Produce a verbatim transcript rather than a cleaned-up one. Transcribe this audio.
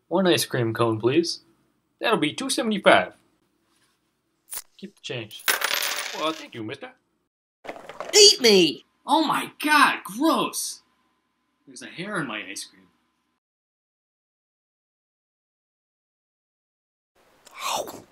One ice cream cone, please. That'll be two seventy-five. Keep the change. Well, thank you, mister. Eat me! Oh my god, gross! There's a hair in my ice cream.